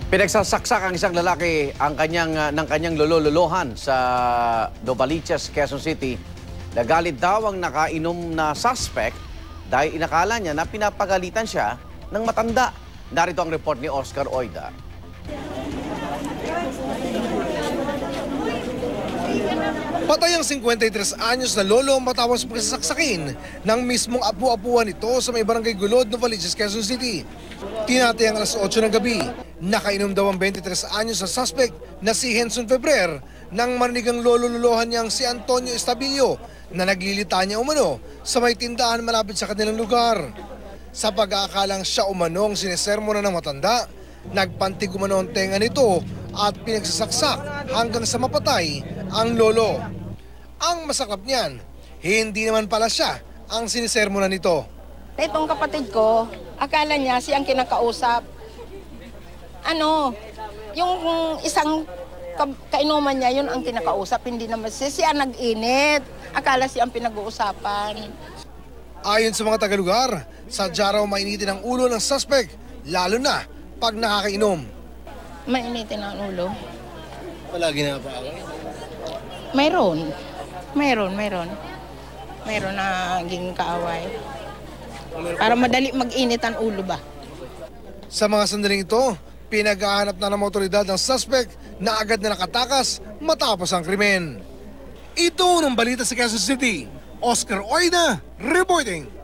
Pinagsasaksak ang isang lalaki ng kanyang lolo-lolohan sa Novaliches, Quezon City. Nagalit daw ang nakainom na suspect dahil inakala niya na pinapagalitan siya ng matanda. Narito ang report ni Oscar Oida. Patay ang 53 anyos na lolo matapos pagsasaksakin ng mismong apu-apuan nito sa may barangay Gulod, Novaliches, Quezon City. Tinatay ang alas 8 ng gabi. Nakainom daw ang 23 anyos na suspect na si Henson Febrer nang marinig ang lolo-lolohan niyang si Antonio Estabillo na naglilita niya umano sa may tindahan malapit sa kanilang lugar. Sa pag-aakalang siya umano ang sinesermonan ng matanda, nagpantig umano ang tenga nito at pinagsasaksak hanggang sa mapatay ang lolo. Ang masaklap niyan, hindi naman pala siya ang sinisermonan nito. Itong kapatid ko, akala niya siyang kinakausap. Yung isang kainuman niya, yun ang kinakausap, hindi naman siya nag-init. Akala siya ang pinag-uusapan. Ayon sa mga tagalugar, sadya raw mainitin ang ulo ng suspect, lalo na pag nakakainom. Mainitin ang ulo. Palagi na pa ako. Mayroon na naging kaaway. Para madali mag-init ang ulo ba? Sa mga sandaling ito, pinaghahanap na ng otoridad ng suspect na agad na nakatakas matapos ang krimen. Ito ng balita sa Quezon City, Oscar Oida reporting.